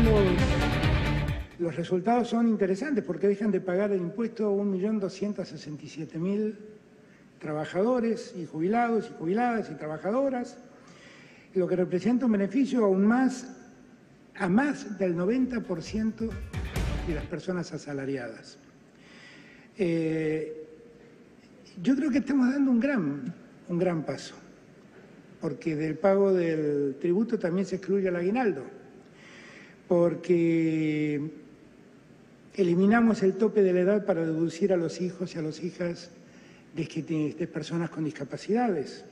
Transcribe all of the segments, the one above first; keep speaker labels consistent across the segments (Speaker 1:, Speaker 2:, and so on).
Speaker 1: Los resultados son interesantes porque dejan de pagar el impuesto a 1.267.000 trabajadores y jubilados y jubiladas y trabajadoras, lo que representa un beneficio a más del 90% de las personas asalariadas. Yo creo que estamos dando un gran paso, porque del pago del tributo también se excluye el aguinaldo, porque eliminamos el tope de la edad para deducir a los hijos y a las hijas de personas con discapacidades,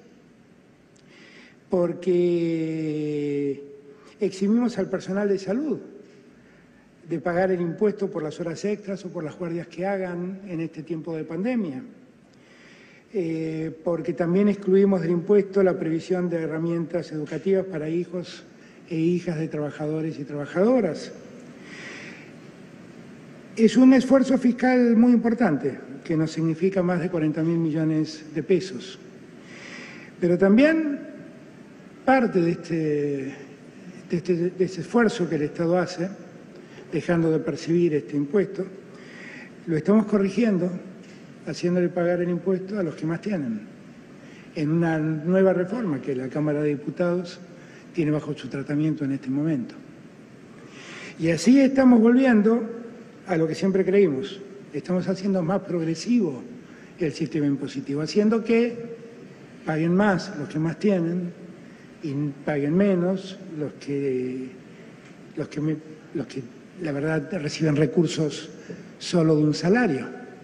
Speaker 1: porque eximimos al personal de salud de pagar el impuesto por las horas extras o por las guardias que hagan en este tiempo de pandemia, porque también excluimos del impuesto la previsión de herramientas educativas para hijos e hijas de trabajadores y trabajadoras. Es un esfuerzo fiscal muy importante, que nos significa más de 40.000 millones de pesos. Pero también parte de ese esfuerzo que el Estado hace, dejando de percibir este impuesto, lo estamos corrigiendo, haciéndole pagar el impuesto a los que más tienen, en una nueva reforma que la Cámara de Diputados tiene bajo su tratamiento en este momento. Y así estamos volviendo a lo que siempre creímos. Estamos haciendo más progresivo el sistema impositivo, haciendo que paguen más los que más tienen y paguen menos los que la verdad reciben recursos solo de un salario.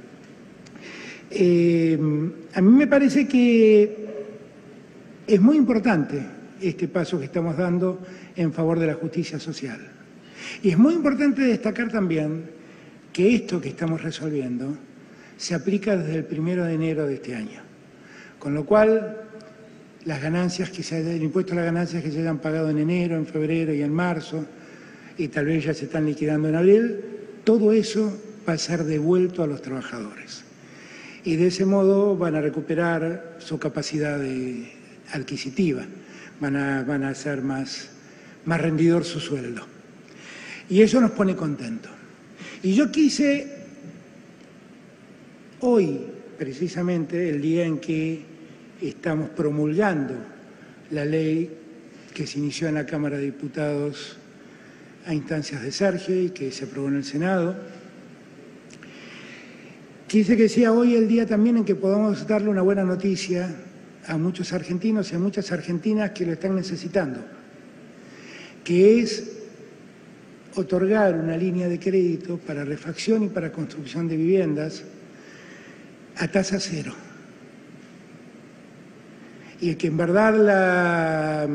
Speaker 1: A mí me parece que es muy importante este paso que estamos dando en favor de la justicia social. Y es muy importante destacar también que esto que estamos resolviendo se aplica desde el 1 de enero de este año. Con lo cual, el impuesto a las ganancias que se hayan pagado en enero, en febrero y en marzo, y tal vez ya se están liquidando en abril, todo eso va a ser devuelto a los trabajadores. Y de ese modo van a recuperar su capacidad adquisitiva, van a hacer más rendidor su sueldo. Y eso nos pone contentos. Y yo quise, hoy precisamente, el día en que estamos promulgando la ley que se inició en la Cámara de Diputados a instancias de Sergio y que se aprobó en el Senado, quise que sea hoy el día también en que podamos darle una buena noticia a muchos argentinos y a muchas argentinas que lo están necesitando, que es otorgar una línea de crédito para refacción y para construcción de viviendas a tasa cero. Y que en verdad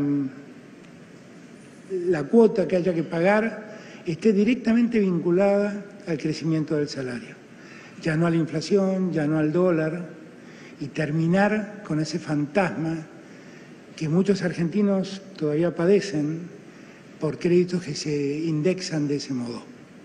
Speaker 1: la cuota que haya que pagar esté directamente vinculada al crecimiento del salario, ya no a la inflación, ya no al dólar, y terminar con ese fantasma que muchos argentinos todavía padecen por créditos que se indexan de ese modo.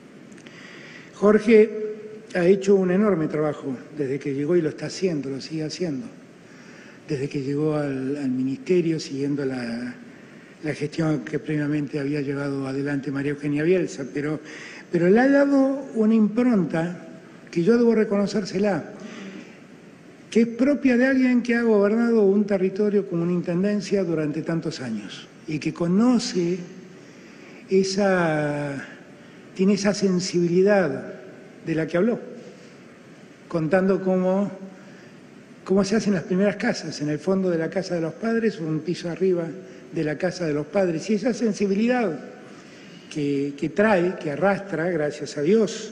Speaker 1: Jorge ha hecho un enorme trabajo desde que llegó y lo está haciendo, lo sigue haciendo, desde que llegó al Ministerio, siguiendo la gestión que previamente había llevado adelante María Eugenia Bielsa, pero le ha dado una impronta que yo debo reconocérsela, que es propia de alguien que ha gobernado un territorio como una intendencia durante tantos años y que conoce tiene esa sensibilidad de la que habló, contando cómo se hacen las primeras casas, en el fondo de la casa de los padres o un piso arriba de la casa de los padres. Y esa sensibilidad que trae, que arrastra, gracias a Dios,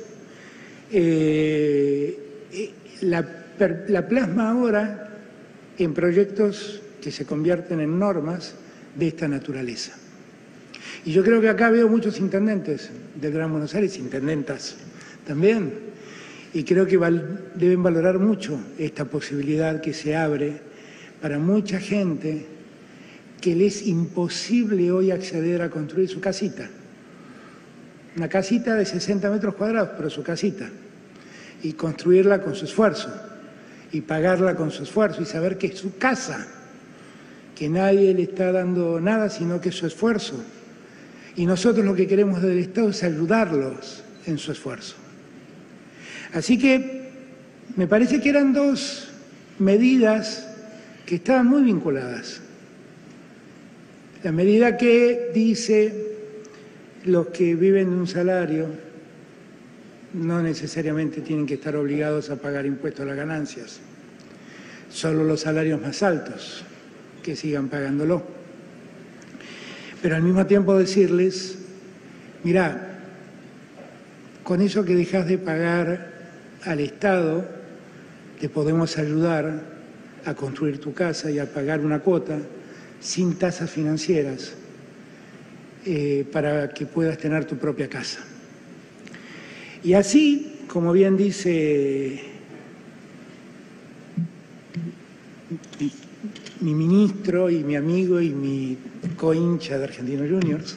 Speaker 1: la plasma ahora en proyectos que se convierten en normas de esta naturaleza. Y yo creo que acá veo muchos intendentes del Gran Buenos Aires, intendentas también, y creo que deben valorar mucho esta posibilidad que se abre para mucha gente que le es imposible hoy acceder a construir su casita. Una casita de 60 metros cuadrados, pero su casita. Y construirla con su esfuerzo, y pagarla con su esfuerzo, y saber que es su casa, que nadie le está dando nada, sino que es su esfuerzo. Y nosotros lo que queremos del Estado es ayudarlos en su esfuerzo. Así que me parece que eran dos medidas que estaban muy vinculadas. La medida que dice los que viven de un salario no necesariamente tienen que estar obligados a pagar impuestos a las ganancias, solo los salarios más altos que sigan pagándolo. Pero al mismo tiempo decirles, mirá, con eso que dejas de pagar al Estado, te podemos ayudar a construir tu casa y a pagar una cuota sin tasas financieras para que puedas tener tu propia casa. Y así, como bien dice mi ministro y mi amigo y mi cohincha de Argentinos Juniors,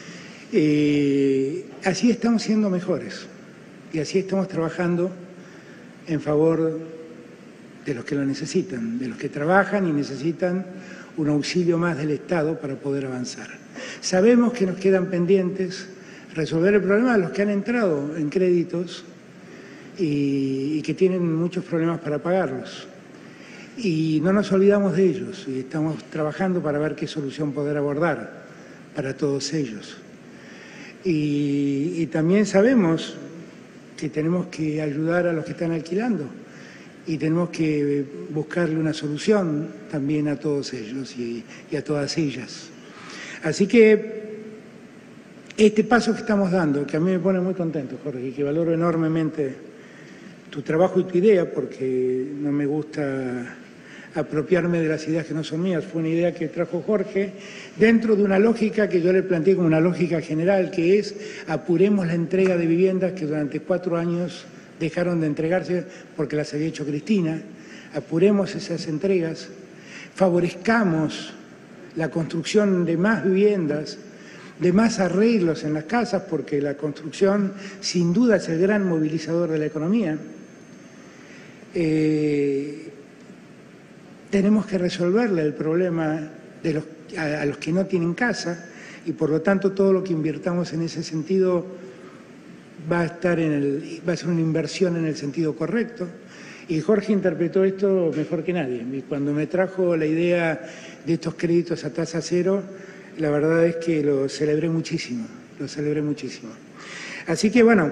Speaker 1: así estamos siendo mejores y así estamos trabajando en favor de los que lo necesitan, de los que trabajan y necesitan un auxilio más del Estado para poder avanzar. Sabemos que nos quedan pendientes resolver el problema de los que han entrado en créditos y que tienen muchos problemas para pagarlos. Y no nos olvidamos de ellos y estamos trabajando para ver qué solución poder abordar para todos ellos. Y también sabemos que tenemos que ayudar a los que están alquilando y tenemos que buscarle una solución también a todos ellos y a todas ellas. Así que este paso que estamos dando, que a mí me pone muy contento, Jorge, y que valoro enormemente tu trabajo y tu idea, porque no me gusta apropiarme de las ideas que no son mías, fue una idea que trajo Jorge dentro de una lógica que yo le planteé como una lógica general, que es apuremos la entrega de viviendas que durante 4 años dejaron de entregarse porque las había hecho Cristina, apuremos esas entregas, favorezcamos la construcción de más viviendas, de más arreglos en las casas, porque la construcción sin duda es el gran movilizador de la economía. Tenemos que resolverle el problema a los que no tienen casa y por lo tanto todo lo que invirtamos en ese sentido va a ser una inversión en el sentido correcto. Y Jorge interpretó esto mejor que nadie. Y cuando me trajo la idea de estos créditos a tasa cero, la verdad es que lo celebré muchísimo, Así que bueno,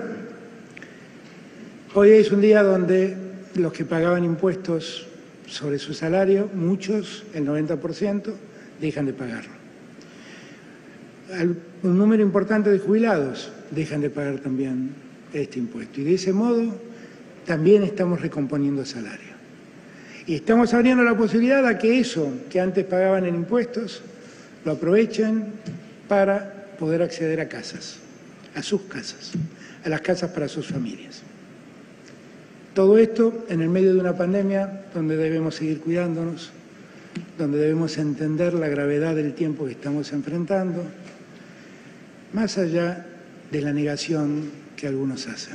Speaker 1: hoy es un día donde los que pagaban impuestos sobre su salario, muchos, el 90%, dejan de pagarlo. Un número importante de jubilados dejan de pagar también este impuesto. Y de ese modo también estamos recomponiendo salario. Y estamos abriendo la posibilidad a que eso que antes pagaban en impuestos lo aprovechen para poder acceder a casas, a sus casas, a las casas para sus familias. Todo esto en el medio de una pandemia donde debemos seguir cuidándonos, donde debemos entender la gravedad del tiempo que estamos enfrentando, más allá de la negación que algunos hacen.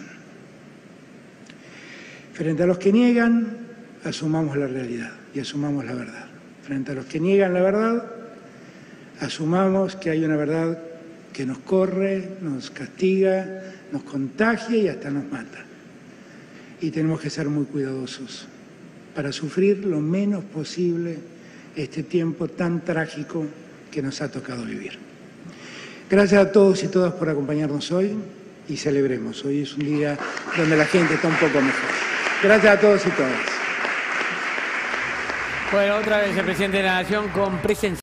Speaker 1: Frente a los que niegan, asumamos la realidad y asumamos la verdad. Frente a los que niegan la verdad, asumamos que hay una verdad que nos corre, nos castiga, nos contagia y hasta nos mata. Y tenemos que ser muy cuidadosos para sufrir lo menos posible este tiempo tan trágico que nos ha tocado vivir. Gracias a todos y todas por acompañarnos hoy y celebremos. Hoy es un día donde la gente está un poco mejor. Gracias a todos y todas.
Speaker 2: Bueno, otra vez el presidente de la Nación con presencia.